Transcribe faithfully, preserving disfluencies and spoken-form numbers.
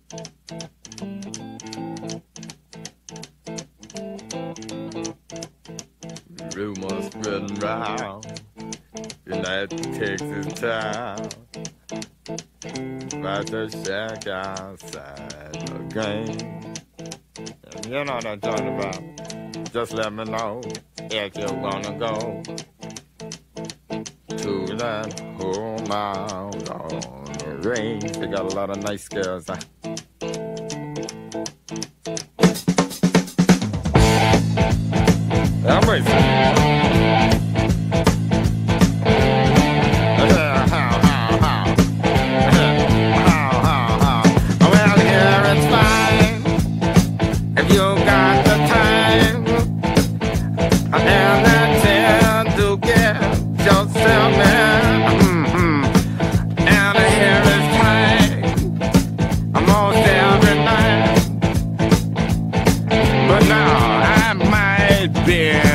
Rumors spreading round in that Texas town about the shack outside the game. And you know what I'm talking about. Just let me know if you wanna go to that home out on the range. They got a lot of nice girls. Huh? I'm racing. Yeah.